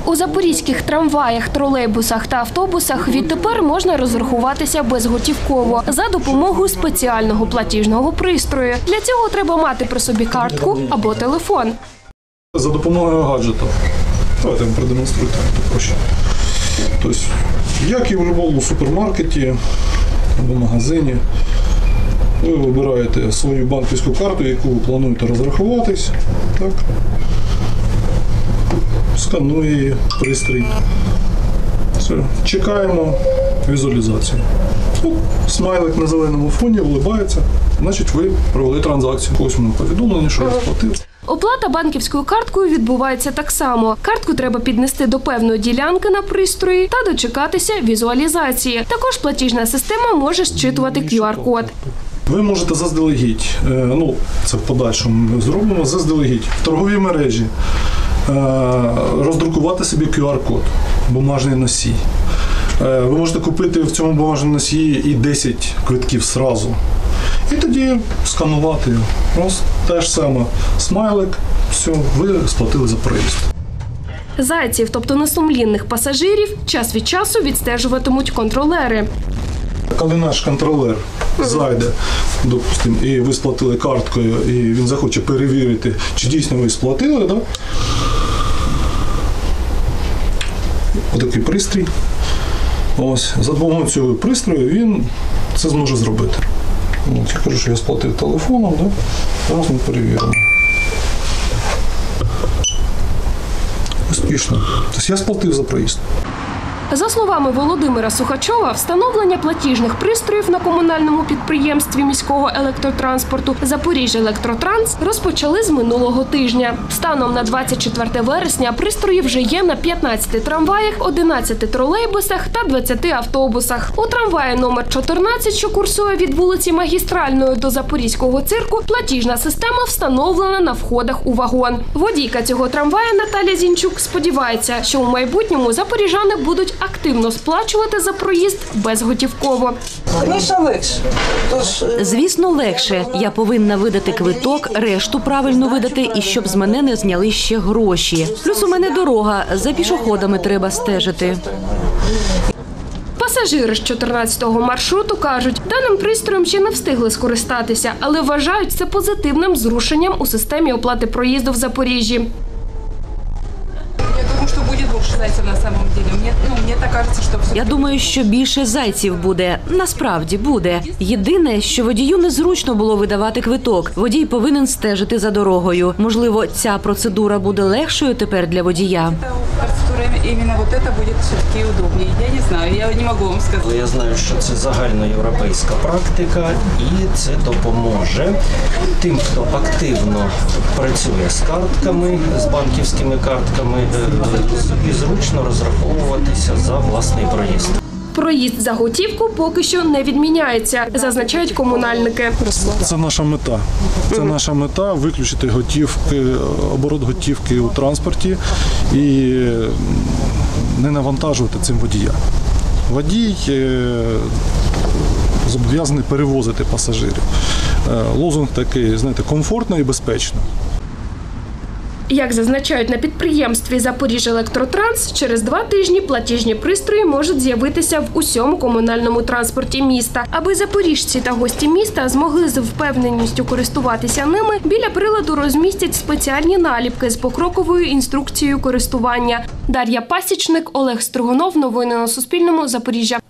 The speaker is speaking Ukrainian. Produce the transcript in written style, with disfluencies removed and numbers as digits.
У запорізьких трамваях, тролейбусах та автобусах відтепер можна розрахуватися безготівково за допомогою спеціального платіжного пристрою. Для цього треба мати при собі картку або телефон. За допомогою гаджету. Давайте я вам продемонструю так проще. Тобто, як і в будь-якому супермаркеті або магазині, ви вибираєте свою банківську карту, яку ви плануєте розрахуватись. Так. Сканує її пристрій. Все. Чекаємо візуалізацію. Смайлик на зеленому фоні улибається, значить ви провели транзакцію. Ось воно повідомлення, що я сплатив. Оплата банківською карткою відбувається так само. Картку треба піднести до певної ділянки на пристрої та дочекатися візуалізації. Також платіжна система може зчитувати QR-код. Ви можете заздалегідь, це в подальшому ми зробимо, заздалегідь в торговій мережі роздрукувати собі QR-код, бумажний носій. Ви можете купити в цьому бумажному носії і 10 квитків зразу. І тоді сканувати. Ось те ж саме. Смайлик, все, ви сплатили за проїзд. Зайців, тобто несумлінних пасажирів, час від часу відстежуватимуть контролери. Коли наш контролер зайде, допустимо, і ви сплатили карткою, і він захоче перевірити, чи дійсно ви сплатили, да? Отакий пристрій. Ось, за допомогою цього пристрою він це зможе зробити. От, я кажу, що я сплатив телефоном, да? Зараз ми перевіримо. Успішно. Тобто я сплатив за проїзд. За словами Володимира Сухачова, встановлення платіжних пристроїв на комунальному підприємстві міського електротранспорту «Запоріжжяелектротранс» розпочали з минулого тижня. Станом на 24 вересня пристрої вже є на 15 трамваях, 11 тролейбусах та 20 автобусах. У трамваї номер 14, що курсує від вулиці Магістральної до Запорізького цирку, платіжна система встановлена на входах у вагон. Водійка цього трамвая Наталя Зінчук сподівається, що у майбутньому запоріжани будуть активно сплачувати за проїзд безготівково. Звісно, легше. Звісно, легше. Я повинна видати квиток, решту правильно видати, і щоб з мене не зняли ще гроші. Плюс у мене дорога, за пішоходами треба стежити. Пасажири з 14-го маршруту кажуть, даним пристроєм ще не встигли скористатися, але вважають це позитивним зрушенням у системі оплати проїзду в Запоріжжі. Я думаю, що більше зайців буде. Насправді буде. Єдине, що водію незручно було видавати квиток. Водій повинен стежити за дорогою. Можливо, ця процедура буде легшою тепер для водія. Іменно вот это буде все-таки удобніше. Я не знаю, я не можу вам сказати. Я знаю, що це загальноєвропейська практика і це допоможе тим, хто активно працює з картками, з банківськими картками, і зручно розраховуватися за власний проїзд. Проїзд за готівку поки що не відміняється, зазначають комунальники. Це наша мета. Це наша мета – виключити оборот готівки у транспорті і не навантажувати цим водія. Водій зобов'язаний перевозити пасажирів. Лозунг такий, знаєте, комфортно і безпечно. Як зазначають на підприємстві «Запоріжжяелектротранс», через 2 тижні платіжні пристрої можуть з'явитися в усьому комунальному транспорті міста. Аби запоріжці та гості міста змогли з впевненістю користуватися ними, біля приладу розмістять спеціальні наліпки з покроковою інструкцією користування. Дар'я Пасічник, Олег Стригунов. Новини на Суспільному. Запоріжжя.